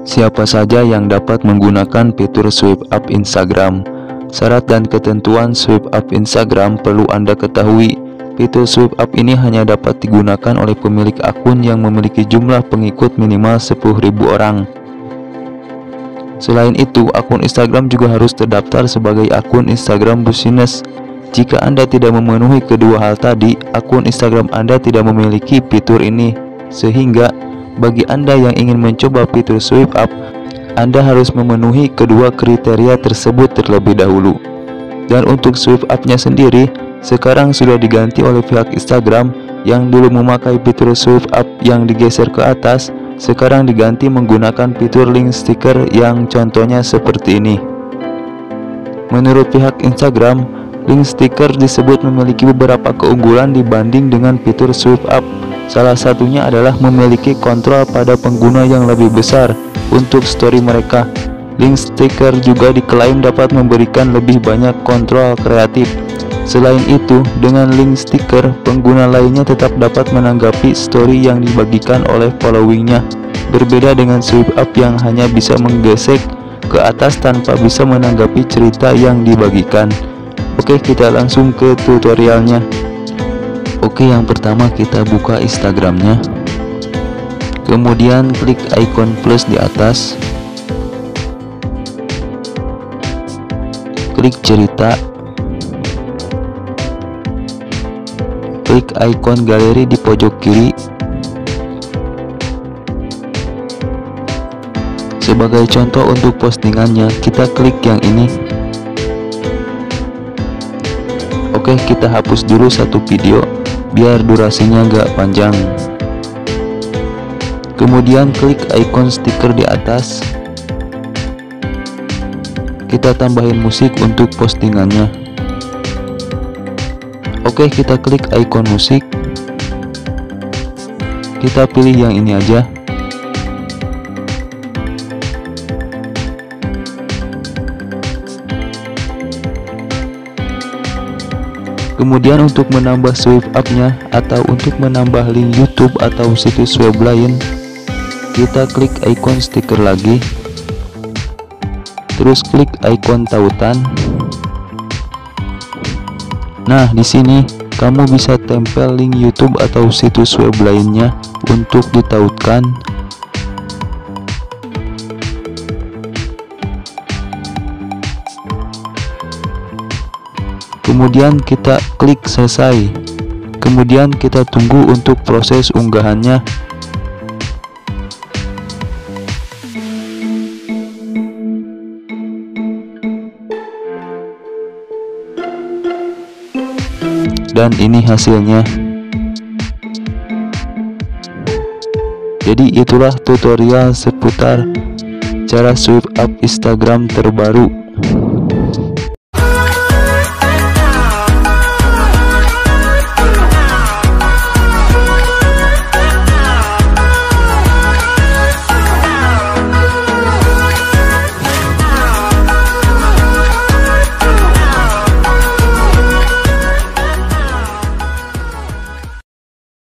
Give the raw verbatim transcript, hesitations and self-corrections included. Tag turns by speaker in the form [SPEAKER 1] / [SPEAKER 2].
[SPEAKER 1] Siapa saja yang dapat menggunakan fitur swipe up Instagram? Syarat dan ketentuan swipe up Instagram perlu Anda ketahui. Fitur swipe up ini hanya dapat digunakan oleh pemilik akun yang memiliki jumlah pengikut minimal sepuluh ribu orang. Selain itu, akun Instagram juga harus terdaftar sebagai akun Instagram Business. Jika Anda tidak memenuhi kedua hal tadi, akun Instagram Anda tidak memiliki fitur ini. Sehingga bagi Anda yang ingin mencoba fitur swipe up, Anda harus memenuhi kedua kriteria tersebut terlebih dahulu. Dan untuk swipe up-nya sendiri, sekarang sudah diganti oleh pihak Instagram. Yang dulu memakai fitur swipe up yang digeser ke atas, sekarang diganti menggunakan fitur link sticker yang contohnya seperti ini. Menurut pihak Instagram, link sticker disebut memiliki beberapa keunggulan dibanding dengan fitur swipe up. Salah satunya adalah memiliki kontrol pada pengguna yang lebih besar untuk story mereka. Link sticker juga diklaim dapat memberikan lebih banyak kontrol kreatif. Selain itu, dengan link sticker, pengguna lainnya tetap dapat menanggapi story yang dibagikan oleh followingnya. Berbeda dengan swipe up yang hanya bisa menggesek ke atas tanpa bisa menanggapi cerita yang dibagikan. Oke, kita langsung ke tutorialnya. Oke, yang pertama kita buka Instagramnya. Kemudian klik icon plus di atas. Klik cerita. Klik icon galeri di pojok kiri. Sebagai contoh untuk postingannya, kita klik yang ini. Oke, kita hapus dulu satu video biar durasinya gak panjang. Kemudian klik icon stiker di atas. Kita tambahin musik untuk postingannya. Oke, kita klik icon musik. Kita pilih yang ini aja. Kemudian untuk menambah swipe up-nya atau untuk menambah link YouTube atau situs web lain, kita klik icon stiker lagi. Terus klik icon tautan. Nah, di sini kamu bisa tempel link YouTube atau situs web lainnya untuk ditautkan. Kemudian kita klik selesai. Kemudian kita tunggu untuk proses unggahannya. Dan ini hasilnya. Jadi itulah tutorial seputar cara swipe up Instagram terbaru.